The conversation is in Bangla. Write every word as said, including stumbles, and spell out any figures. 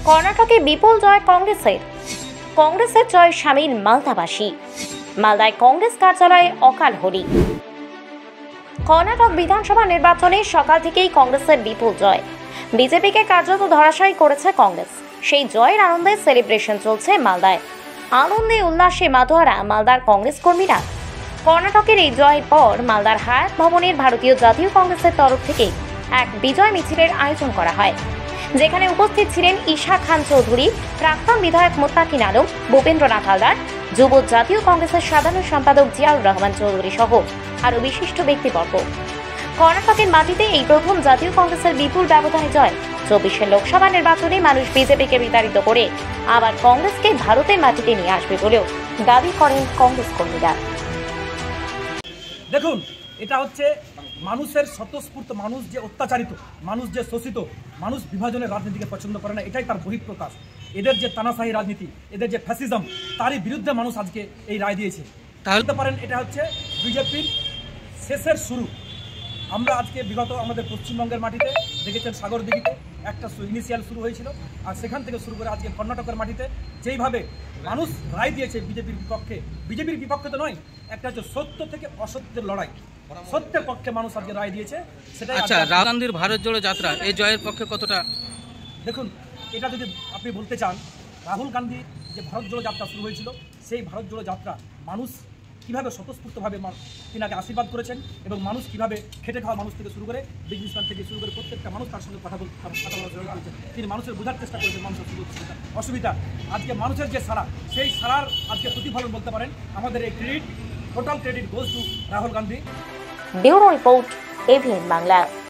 কর্ণাটকে বিপুল জয় কংগ্রেসের কংগ্রেসের জয় সামিল মালদাবাসী। মালদায় কংগ্রেস কার্যালয়ে অকাল হরি। কর্ণাটক বিধানসভা নির্বাচনে সকাল থেকেই কংগ্রেসের বিপুল জয়। বিজেপিকে কার্যত ধরাশায়ী করেছে কংগ্রেস। সেই জয়ের আনন্দে সেলিব্রেশন চলছে মালদায়। আনন্দে উল্লাসে মাতোয়ারা মালদার কংগ্রেস কর্মীরা। কর্ণাটকের এই জয়ের পর মালদার হায়াত ভবনের ভারতীয় জাতীয় কংগ্রেসের তরফ থেকে এক বিজয় মিছিলের আয়োজন করা হয়, যেখানে উপস্থিত ছিলেন ঈশা খান চৌধুরী, প্রাক্তন বিধায়ক মোত্তাকিন আলম, ভূপেন্দ্রনাথ হালদার, যুব জাতীয় কংগ্রেসের সাধারণ সম্পাদক জিয়াউর রহমান চৌধুরী সহ আরও বিশিষ্ট ব্যক্তিবর্গ। কর্ণাটকের মাটিতে এই প্রথম জাতীয় কংগ্রেসের বিপুল ব্যবধানে জয়। চব্বিশের লোকসভা নির্বাচনে মানুষ বিজেপিকে বিতাড়িত করে আবার কংগ্রেসকে ভারতের মাটিতে নিয়ে আসবে বলেও দাবি করেন কংগ্রেস কর্মীরা। দেখুন, এটা হচ্ছে মানুষের স্বতঃস্ফূর্ত, মানুষ যে অত্যাচারিত, মানুষ যে শোষিত, মানুষ বিভাজনের রাজনীতিকে পছন্দ করে না, এটাই তার বহিঃপ্রকাশ। এদের যে তানাশাহী রাজনীতি, এদের যে ফ্যাসিজম, তারই বিরুদ্ধে মানুষ আজকে এই রায় দিয়েছে। বলতে পারেন এটা হচ্ছে বিজেপির শেষের শুরু। আমরা আজকে বিগত আমাদের পশ্চিমবঙ্গের মাটিতে দেখেছেন সাগরদিঘিতে একটা ইনিশিয়াল শুরু হয়েছিল, আর সেখান থেকে শুরু করে আজকে কর্ণাটকের মাটিতে যেইভাবে মানুষ রায় দিয়েছে বিজেপির বিপক্ষে, বিজেপির বিপক্ষে তো নয়, একটা হচ্ছে সত্য থেকে অসত্যের লড়াই, সত্যের পক্ষে মানুষ আজকে রায় দিয়েছে। সেটা আচ্ছা, রাহুল গান্ধীর ভারত জোড়ো যাত্রা এই জয়ের পক্ষে কতটা? দেখুন, এটা যদি আপনি বলতে চান, রাহুল গান্ধী যে ভারত জোড়ো যাত্রা শুরু হয়েছিল, সেই ভারত জোড়ো যাত্রা মানুষ কীভাবে স্বতঃস্ফূর্তভাবে তিনাকে আশীর্বাদ করেছেন, এবং মানুষ কীভাবে খেটে খাওয়া মানুষ থেকে শুরু করে বিজনেসম্যান থেকে শুরু করে প্রত্যেকটা মানুষ তার সঙ্গে কথা বলতে কথা বলা শুরু করেছেন। তিনি মানুষের বোঝার চেষ্টা করেছেন মানুষের সুযোগ অসুবিধা। আজকে মানুষের যে সারা, সেই সারার আজকে প্রতিফলন বলতে পারেন। আমাদের এই credit, total credit goes to Rahul Gandhi. Bureau report, AVN Bangla.